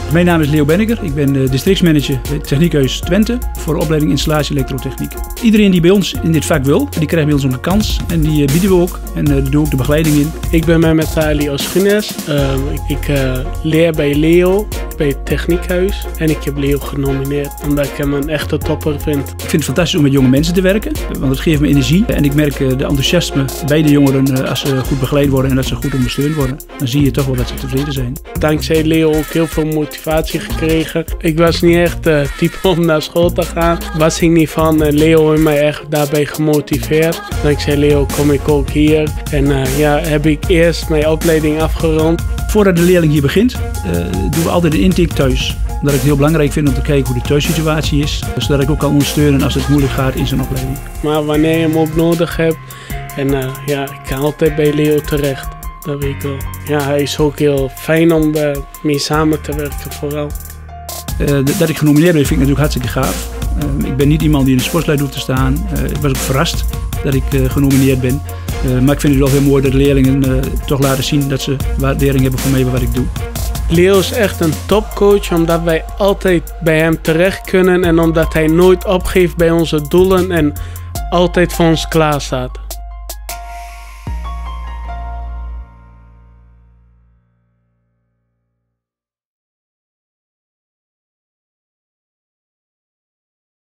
Mijn naam is Leo Benneker. Ik ben districtsmanager bij Techniekhuis Twente voor de opleiding installatie elektrotechniek. Iedereen die bij ons in dit vak wil, die krijgt bij ons een kans en die bieden we ook en daar doe ik de begeleiding in. Ik ben Mehmet Ali Oschines. Ik leer bij Leo bij het Techniekhuis en ik heb Leo genomineerd omdat ik hem een echte topper vind. Ik vind het fantastisch om met jonge mensen te werken, want het geeft me energie en ik merk de enthousiasme bij de jongeren als ze goed begeleid worden en dat ze goed ondersteund worden. Dan zie je toch wel dat ze tevreden zijn. Dankzij Leo ook heel veel motivatie gekregen. Ik was niet echt type om naar school te gaan. Was ik niet van. Leo heeft mij echt daarbij gemotiveerd. Dankzij Leo kom ik ook hier. En heb ik eerst mijn opleiding afgerond. Voordat de leerling hier begint, doen we altijd een intake thuis. Omdat ik het heel belangrijk vind om te kijken hoe de thuissituatie is. Zodat ik ook kan ondersteunen als het moeilijk gaat in zijn opleiding. Maar wanneer je hem ook nodig hebt. En ik kan altijd bij Leo terecht. Dat weet ik wel. Ja, hij is ook heel fijn om mee samen te werken vooral. Dat ik genomineerd ben vind ik natuurlijk hartstikke gaaf. Ik ben niet iemand die in de sportslijst hoeft te staan. Ik was ook verrast dat ik genomineerd ben. Maar ik vind het wel heel mooi dat de leerlingen toch laten zien dat ze waardering hebben voor mij wat ik doe. Leo is echt een topcoach omdat wij altijd bij hem terecht kunnen en omdat hij nooit opgeeft bij onze doelen en altijd voor ons klaar staat.